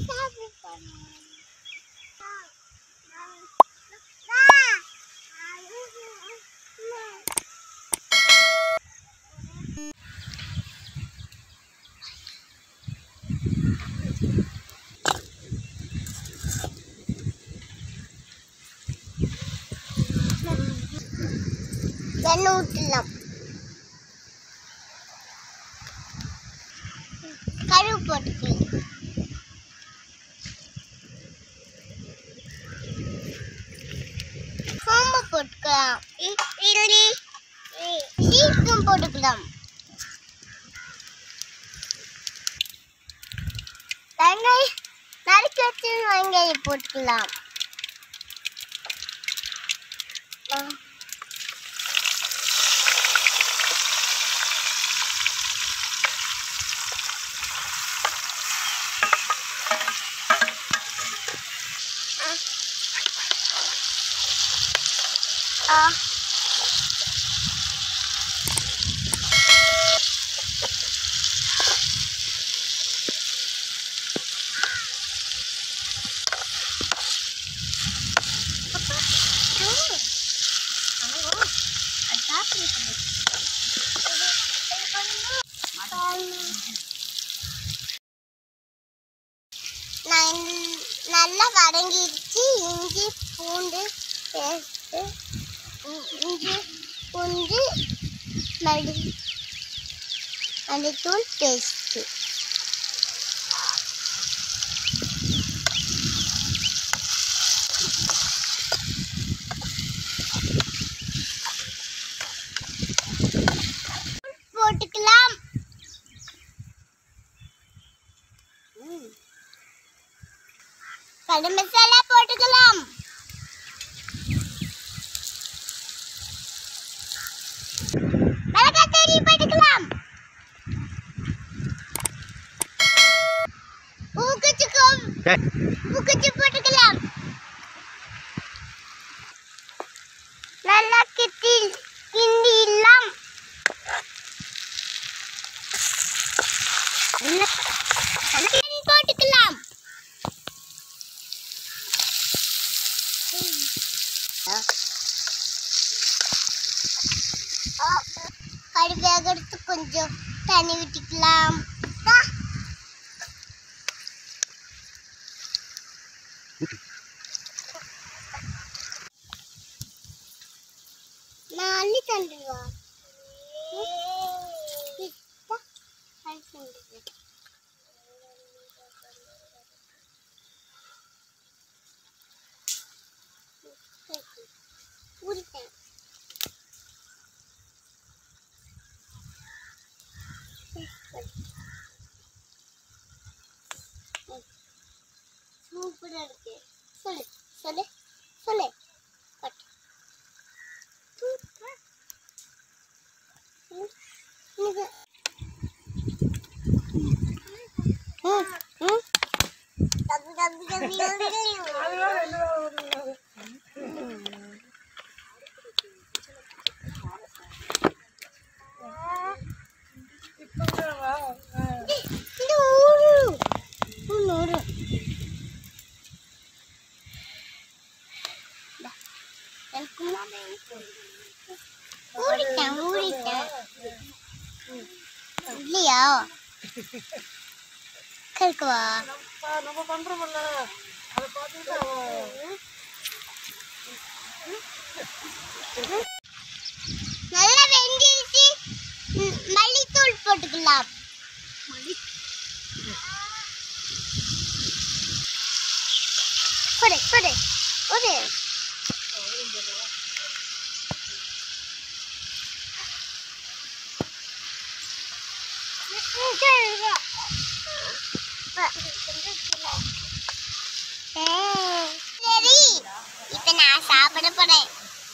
ஊற்றலாம். கருவு போட்டுக்கலாம். சோம்பு போட்டுக்கலாம். சீரகம் போட்டுக்கலாம். வெங்காயம் நறுக்கி வச்சு வெங்காயம் போட்டுக்கலாம். நல்லா வதங்கிடுச்சு. இஞ்சி பூண்டு பேஸ்ட்டு, இஞ்சி பூண்டு மல்லித்தூள் பேஸ்ட்டு, போட்டுக்கலாம். கடும் மசாலா போட்டுக்கலாம். மிளகாய் தூள் போட்டுக்கலாம். உப்பு போட்டுக்கலாம். நல்லா கிண்டிடலாம். போட்டுக்கலாம். கறி வேகிறதுக்கு கொஞ்சம் தண்ணி விட்டுக்கலாம். நான் அள்ளி தந்துடுவா. சூப்பரா இருக்கு. சொல்லு சொல்லு சொல்லு. இல்லையா கருக்குவா நம்ம பண்றோம்ல அதை பார்த்துட்டு நல்லா வெந்திருச்சு. மல்லித்தூள் போட்டுக்கலாம். போடு போடு போடு. சரி, இப்ப நான் சாப்பிட போறேன்.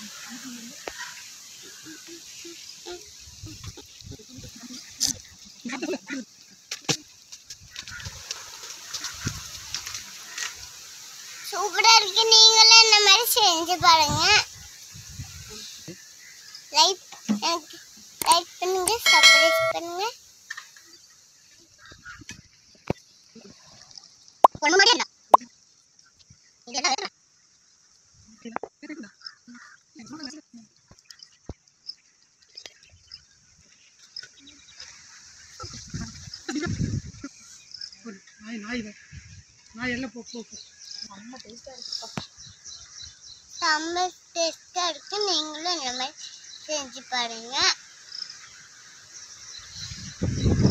சூப்பரா இருக்கு. நீங்களும் இந்த மாதிரி செஞ்சு பாருங்க. லைக் பண்ணுங்க, சப்ஸ்கிரைப் பண்ணுங்க. குழம்பு மாதிரி என்ன செம்ம டேஸ்டா இருக்கு. நீங்களும் இந்த மாதிரி செஞ்சு பாருங்க.